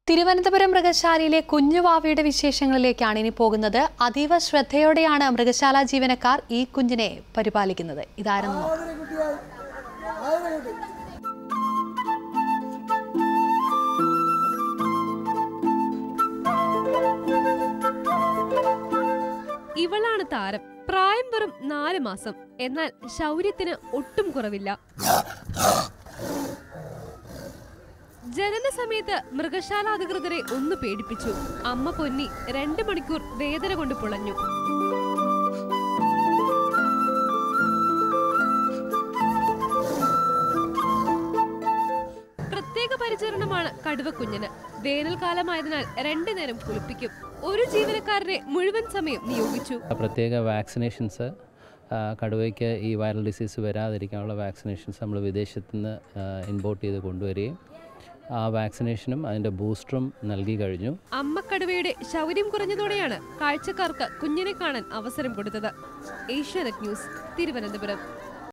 തിരുവനന്തപുരം മൃഗശാലയിലെ കുഞ്ഞുവാവയുടെ വിശേഷങ്ങളിലേക്കാണ് ഇനി പോകുന്നത്. അതീവ ശ്രദ്ധയോടെയാണ് മൃഗശാല ജീവനക്കാർ ഈ കുഞ്ഞിനെ പരിപാലിക്കുന്നത്. ഇതായിരുന്നു ഇവളാണ് താരം. പ്രായം വെറും 4 മാസം. എന്നാൽ ശൗര്യത്തിന് ഒട്ടും കുറവില്ല. ജനന സമയത്ത് മൃഗശാല അധികൃതരെ ഒന്ന് പേടിപ്പിച്ചു. അമ്മ പൊന്നി 2 മണിക്കൂർ വേദന കൊണ്ട് പുളഞ്ഞു. പ്രത്യേക പരിചരണമാണ് കടുവക്കുഞ്ഞിന്. വേനൽക്കാലമായതിനാൽ 2 നേരം കുളിപ്പിക്കും. ഒരു ജീവനക്കാരനെ മുഴുവൻ സമയം നിയോഗിച്ചു. പ്രത്യേക വാക്സിനേഷൻസ്, കടുവയ്ക്ക് ഈ വൈറൽ ഡിസീസ് വരാതിരിക്കാനുള്ള വാക്സിനേഷൻസ് നമ്മൾ വിദേശത്തു നിന്ന് ഇമ്പോർട്ട് ചെയ്ത് കൊണ്ടുവരികയും ആ വാക്സിനേഷനും അതിന്റെ ബൂസ്റ്ററും നൽകി കഴിഞ്ഞു. അമ്മക്കടുവയുടെ ശൗര്യം കുറഞ്ഞതോടെയാണ് കാഴ്ചക്കാർക്ക് കുഞ്ഞിനെ കാണാൻ അവസരം കൊടുത്തത്. ഏഷ്യാനെറ്റ് ന്യൂസ്, തിരുവനന്തപുരം.